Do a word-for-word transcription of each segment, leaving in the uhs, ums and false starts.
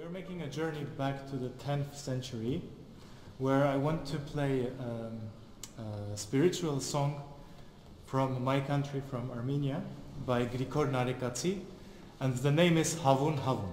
We're making a journey back to the tenth century, where I want to play um, a spiritual song from my country, from Armenia, by Grigor Narekatsi, and the name is Havun Havun.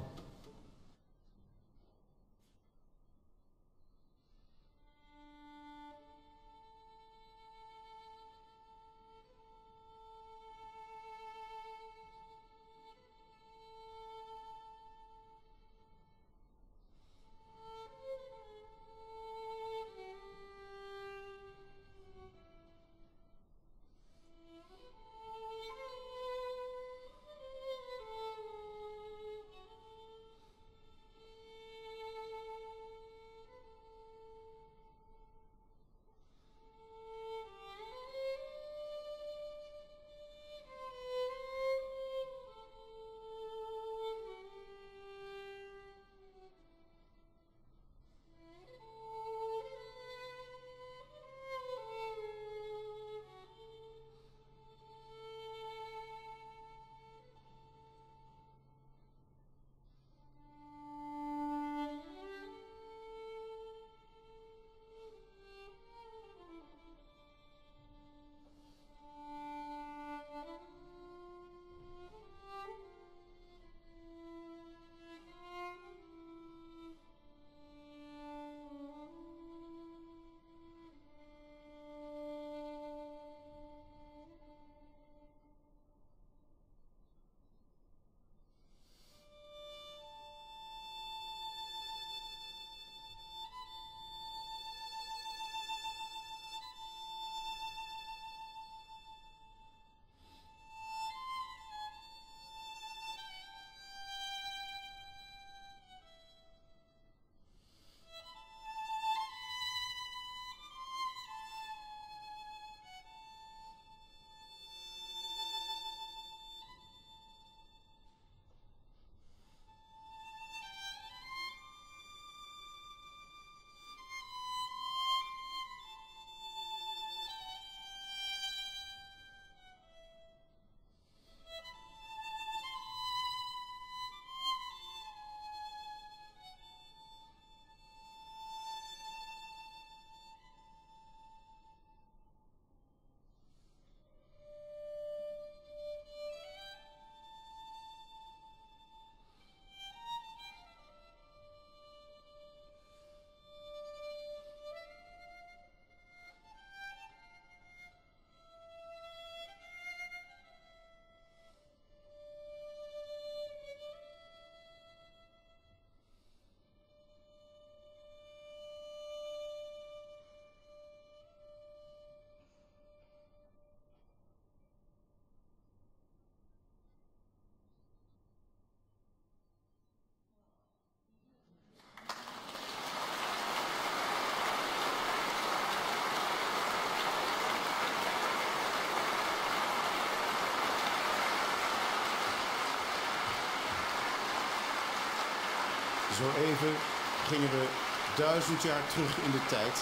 Zo even gingen we duizend jaar terug in de tijd.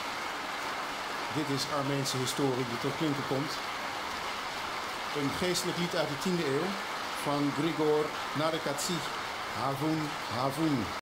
Dit is Armeense historie die tot klinken komt. Een geestelijk lied uit de tiende eeuw van Grigor Narekatsi, Havun Havun.